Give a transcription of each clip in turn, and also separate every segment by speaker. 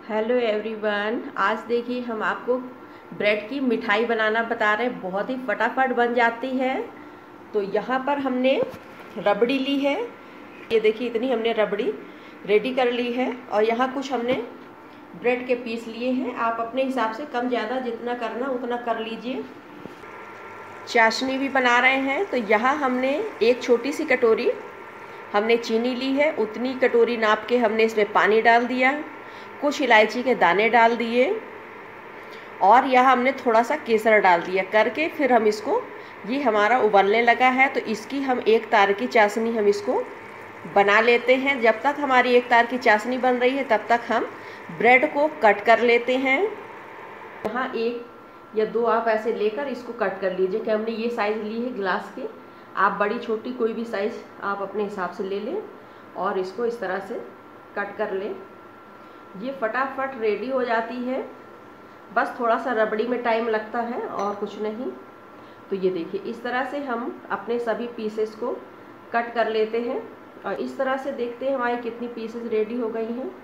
Speaker 1: Hello everyone, आज देखिए हम आपको ब्रेड की मिठाई बनाना बता रहे हैं। बहुत ही फटाफट बन जाती है। तो यहाँ पर हमने रबड़ी ली है। ये देखिए इतनी हमने रबड़ी रेडी कर ली है। और यहाँ कुछ हमने ब्रेड के पीस लिए हैं। आप अपने हिसाब से कम ज़्यादा जितना करना उतना कर लीजिए। चाशनी भी बना रहे हैं। तो यहाँ हमने एक छोटी सी कटोरी हमने चीनी ली है। उतनी कटोरी नाप के हमने इसमें पानी डाल दिया, कुछ इलायची के दाने डाल दिए और यहाँ हमने थोड़ा सा केसर डाल दिया करके फिर हम इसको, ये हमारा उबलने लगा है तो इसकी हम एक तार की चाशनी हम इसको बना लेते हैं। जब तक हमारी एक तार की चाशनी बन रही है तब तक हम ब्रेड को कट कर लेते हैं। यहाँ एक या दो आप ऐसे लेकर इसको कट कर लीजिए कि हमने ये साइज़ ली है गिलास के। आप बड़ी छोटी कोई भी साइज़ आप अपने हिसाब से ले लें और इसको इस तरह से कट कर लें। ये फटाफट रेडी हो जाती है, बस थोड़ा सा रबड़ी में टाइम लगता है और कुछ नहीं। तो ये देखिए इस तरह से हम अपने सभी पीसेस को कट कर लेते हैं और इस तरह से देखते हैं हमारी कितनी पीसेस रेडी हो गई हैं।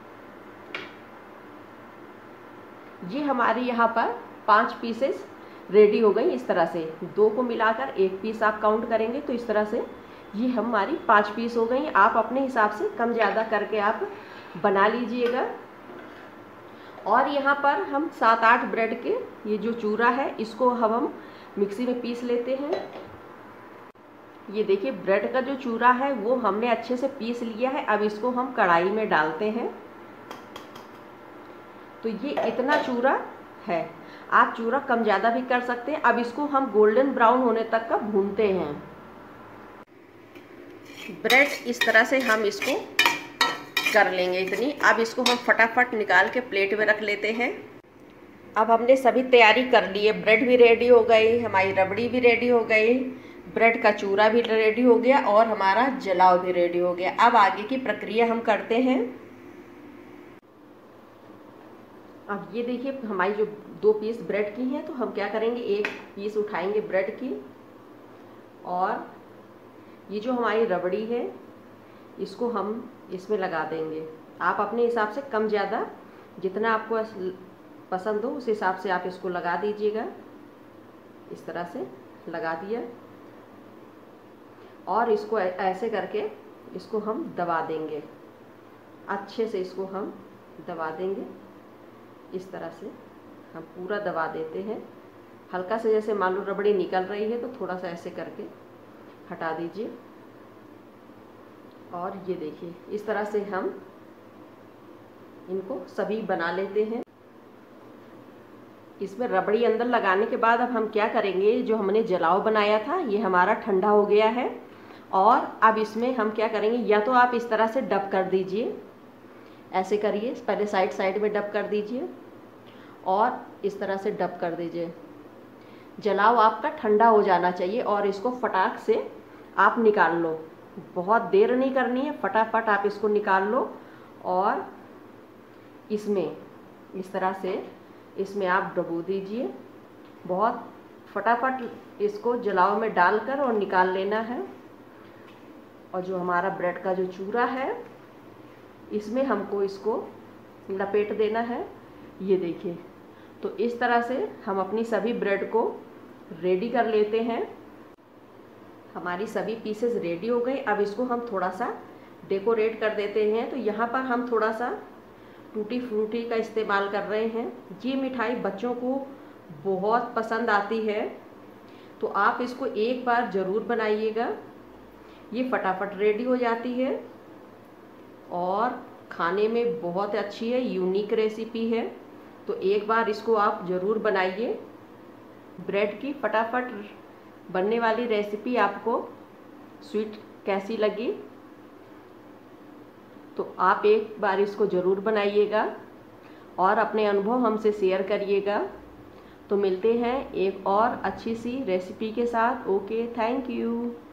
Speaker 1: ये हमारी यहाँ पर 5 पीसेस रेडी हो गई। इस तरह से 2 को मिलाकर 1 पीस आप काउंट करेंगे तो इस तरह से ये हमारी 5 पीस हो गई। आप अपने हिसाब से कम ज़्यादा करके आप बना लीजिएगा। और यहाँ पर हम 7-8 ब्रेड के ये जो चूरा है इसको हम मिक्सी में पीस लेते हैं। ये देखिए ब्रेड का जो चूरा है वो हमने अच्छे से पीस लिया है। अब इसको हम कढ़ाई में डालते हैं। तो ये इतना चूरा है, आप चूरा कम ज़्यादा भी कर सकते हैं। अब इसको हम गोल्डन ब्राउन होने तक का भूनते हैं। ब्रेड इस तरह से हम इसको कर लेंगे इतनी। अब इसको हम फटाफट निकाल के प्लेट में रख लेते हैं। अब हमने सभी तैयारी कर ली है। ब्रेड भी रेडी हो गई, हमारी रबड़ी भी रेडी हो गई, ब्रेड का चूरा भी रेडी हो गया और हमारा जलाव भी रेडी हो गया। अब आगे की प्रक्रिया हम करते हैं। अब ये देखिए हमारी जो 2 पीस ब्रेड की हैं तो हम क्या करेंगे, एक पीस उठाएंगे ब्रेड की और ये जो हमारी रबड़ी है इसको हम इसमें लगा देंगे। आप अपने हिसाब से कम ज़्यादा जितना आपको पसंद हो उस हिसाब से आप इसको लगा दीजिएगा। इस तरह से लगा दिया और इसको ऐसे करके इसको हम दबा देंगे। अच्छे से इसको हम दबा देंगे। इस तरह से हम पूरा दबा देते हैं। हल्का से जैसे मान लो रबड़ी निकल रही है तो थोड़ा सा ऐसे करके हटा दीजिए। और ये देखिए इस तरह से हम इनको सभी बना लेते हैं। इसमें रबड़ी अंदर लगाने के बाद अब हम क्या करेंगे, जो हमने जलाव बनाया था ये हमारा ठंडा हो गया है और अब इसमें हम क्या करेंगे, या तो आप इस तरह से डब कर दीजिए, ऐसे करिए, पहले साइड साइड में डब कर दीजिए और इस तरह से डब कर दीजिए। जलाव आपका ठंडा हो जाना चाहिए और इसको फटाक से आप निकाल लो। बहुत देर नहीं करनी है, फटाफट आप इसको निकाल लो और इसमें इस तरह से इसमें आप डुबो दीजिए। बहुत फटाफट इसको जलाव में डालकर और निकाल लेना है। और जो हमारा ब्रेड का जो चूरा है इसमें हमको इसको लपेट देना है। ये देखिए तो इस तरह से हम अपनी सभी ब्रेड को रेडी कर लेते हैं। हमारी सभी पीसेस रेडी हो गए। अब इसको हम थोड़ा सा डेकोरेट कर देते हैं। तो यहाँ पर हम थोड़ा सा टूटी फ्रूटी का इस्तेमाल कर रहे हैं। ये मिठाई बच्चों को बहुत पसंद आती है तो आप इसको एक बार ज़रूर बनाइएगा। ये फटाफट रेडी हो जाती है और खाने में बहुत अच्छी है, यूनिक रेसिपी है। तो एक बार इसको आप ज़रूर बनाइए। ब्रेड की फटाफट बनने वाली रेसिपी आपको स्वीट कैसी लगी तो आप एक बार इसको ज़रूर बनाइएगा और अपने अनुभव हमसे शेयर करिएगा। तो मिलते हैं एक और अच्छी सी रेसिपी के साथ। Okay, thank you.